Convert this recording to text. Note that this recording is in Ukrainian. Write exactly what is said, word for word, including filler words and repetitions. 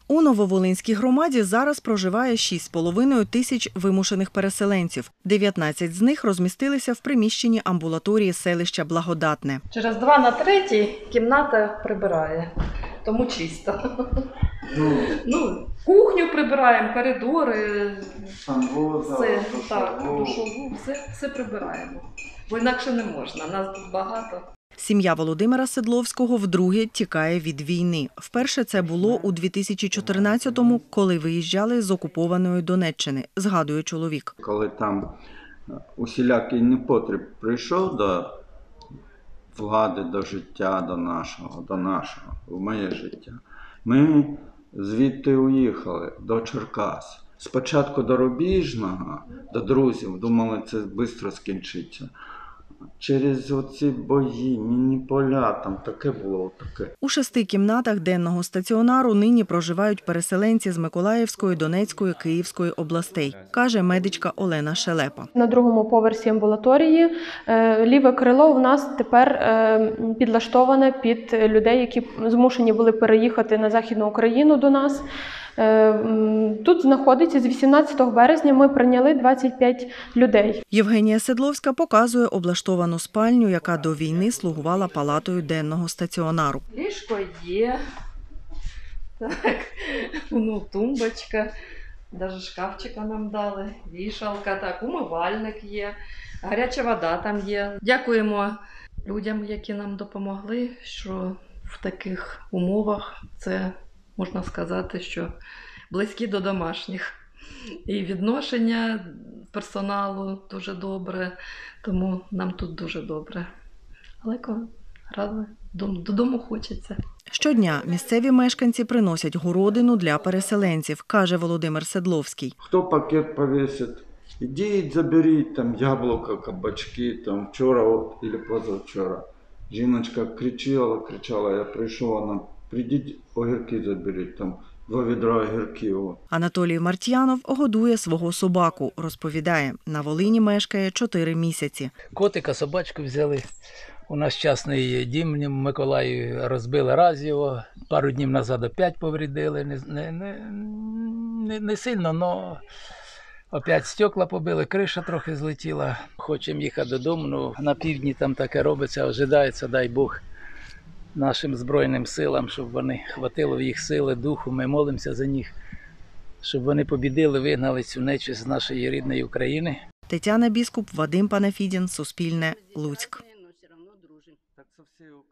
У Нововолинській громаді зараз проживає шість з половиною тисяч вимушених переселенців. дев'ятнадцять з них розмістилися в приміщенні амбулаторії селища Благодатне. Через два на третій кімната прибирає, тому чисто. Ну, ну, кухню прибираємо, коридори, санвузол, все, душову. так, душову, все, все прибираємо. Бо інакше не можна, нас тут багато. Сім'я Володимира Седловського вдруге тікає від війни. Вперше це було у дві тисячі чотирнадцятому, коли виїжджали з окупованої Донеччини, згадує чоловік. Коли там усілякий непотріб прийшов до влади, до життя, до нашого, до нашого, в моє життя, ми звідти уїхали до Черкас. Спочатку до Рубіжного, до друзів, думали, це швидко скінчиться. Через оці бої, міні-поля, там таке було таке. У шести кімнатах денного стаціонару нині проживають переселенці з Миколаївської, Донецької, Київської областей, каже медичка Олена Шелепа. На другому поверсі амбулаторії ліве крило у нас тепер підлаштоване під людей, які змушені були переїхати на Західну Україну до нас. Тут знаходиться з вісімнадцятого березня ми прийняли двадцять п'ять людей. Євгенія Седловська показує облаштовану спальню, яка до війни слугувала палатою денного стаціонару. Ліжко є, так, ну, тумбочка, навіть шкафчика нам дали, вішалка, так, умивальник є, гаряча вода там є. Дякуємо людям, які нам допомогли, що в таких умовах це, можна сказати, що близькі до домашніх. І відношення персоналу дуже добре, тому нам тут дуже добре. Але ради, додому хочеться. Щодня місцеві мешканці приносять городину для переселенців, каже Володимир Седловський. Хто пакет повісить, ідіть, заберіть там яблука, кабачки, там вчора от, або позавчора. Жіночка кричала, кричала, я прийшов, вона, прийдіть, огірки заберіть, там два відра огірків. Анатолій Мартьянов годує свого собаку, розповідає, на Волині мешкає чотири місяці. Котика, собачку взяли. У нас частний дім в Миколаєві, розбили раз його, пару днів назад опять повредили, не, не, не, не сильно, але опять стекла побили, криша трохи злетіла. Хочемо їхати додому, ну, на півдні там таке робиться, ожидається, дай Бог, нашим Збройним силам, щоб вони хватило в їх сили, духу, ми молимося за них, щоб вони побідили, вигнали цю нечисть з нашої рідної України. Тетяна Біскуп, Вадим Панафідін, Суспільне, Луцьк.